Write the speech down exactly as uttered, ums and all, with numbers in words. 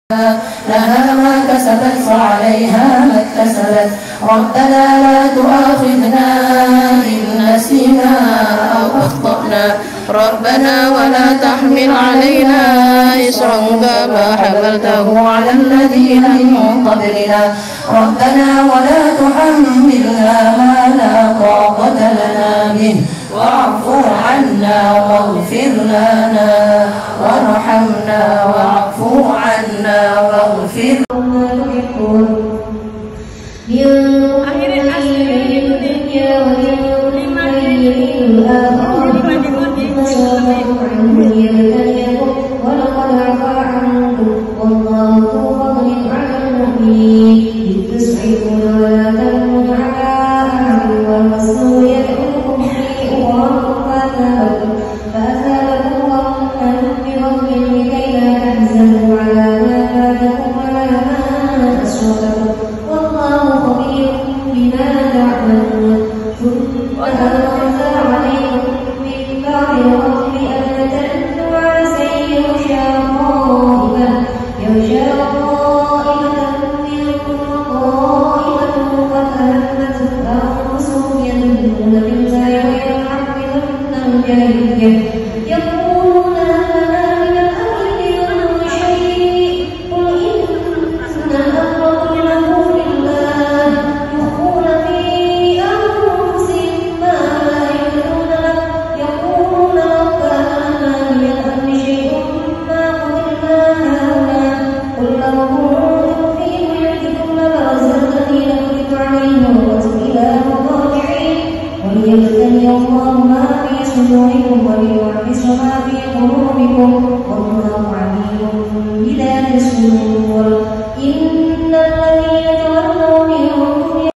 لها ما كسبت وعليها ما اكتسبت. ربنا لا تؤاخذنا إن نسينا أو أخطأنا. ربنا ولا تحمل علينا إصرا كما حملته على الذين من قبلنا. ربنا ولا تحملنا ما لا طاقة لنا به واعف عنا واغفر لنا وارحمنا واعف عنا واغفر ولقد عفا عنكم والله ذو فضل على المؤمنين إذ تسعدون ولا تلون على أحد والرسول يدعوكم في أخراكم فأثابكم فأثابكم غما بغم لكي لا تحزنوا على ما فاتكم ولا ما أصابكم والله خبير بما تعملون. ثم أنزل عليكم من بعد الغم أمنة نعاسا يغشى طائفة يغشى طائفة منكم وطائفة قد أهمتهم أنفسهم يظنون بالله ويحملون الجاهلية يقولون هل لنا من الأمر من شيء قل إن الأمر كله لله يخفون في أنفسهم ما لا يبدون لك يقولون ربنا ما من الأمر شيء ما قتلنا هؤلاء قل لو كنتم في بيوتكم لبرز الذين كتب عليهم القتل إلى مضاجعهم وليبتلي الله ما في صدوركم وليحبس ما في قلوبكم والله عليم بذات الصدور.